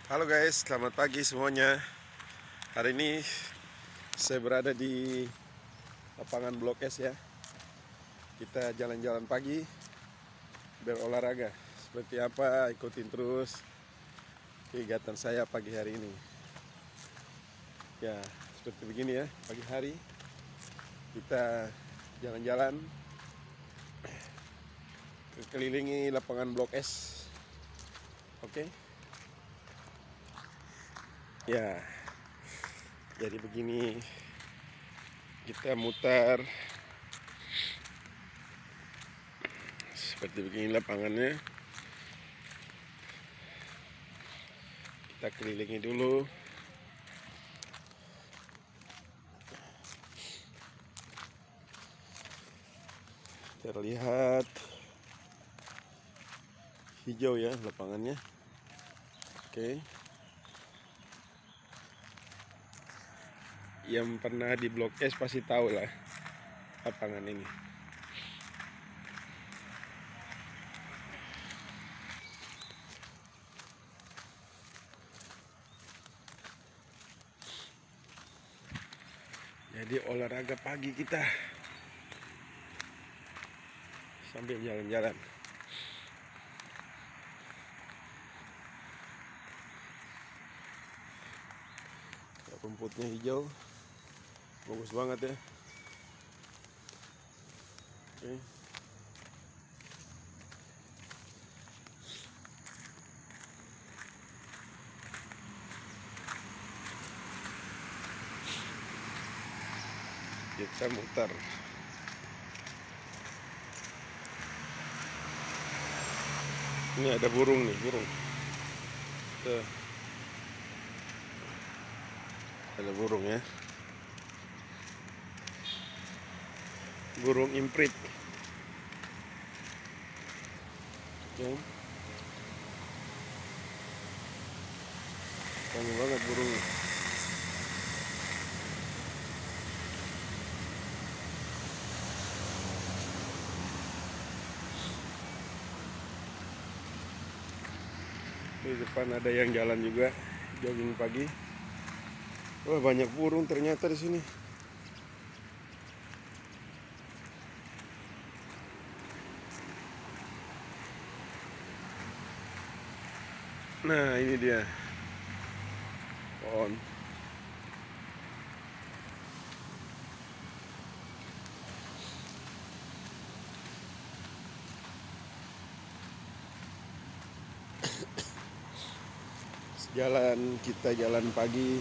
Halo guys, selamat pagi semuanya. Hari ini saya berada di lapangan Blok S ya. Kita jalan-jalan pagi, berolahraga. Seperti apa, ikutin terus kegiatan saya pagi hari ini. Ya, seperti begini ya, pagi hari kita jalan-jalan kelilingi lapangan Blok S. Oke. Ya, jadi begini, kita mutar seperti begini lapangannya. Kita kelilingi dulu. Terlihat hijau ya lapangannya. Oke. Yang pernah di Blok S pasti tahu lah lapangan ini. Jadi olahraga pagi kita sambil jalan-jalan. Rumputnya hijau, bagus banget ya. Oke. Kita muter. Ini ada burung nih, burung. Tuh. Ada burung ya. Burung imprit. Oke. Banyak banget burungnya. Di depan ada yang jalan juga, jogging pagi. Wah, banyak burung ternyata di sini. Nah, ini dia pohon. Kita jalan pagi,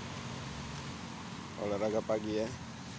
olahraga pagi ya.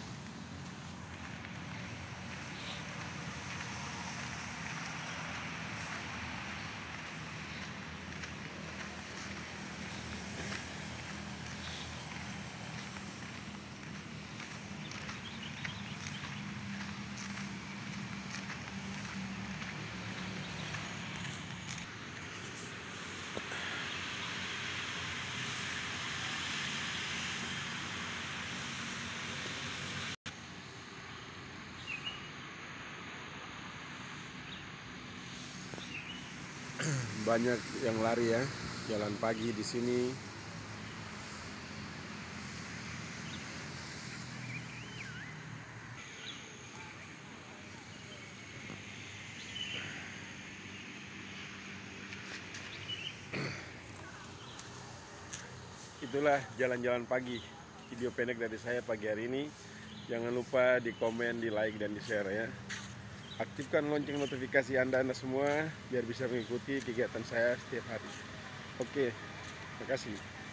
Banyak yang lari ya, jalan pagi di sini. Itulah jalan-jalan pagi, video pendek dari saya pagi hari ini. Jangan lupa di komen, di like, dan di share ya. Aktifkan lonceng notifikasi Anda semua biar bisa mengikuti kegiatan saya setiap hari. Oke, terima kasih.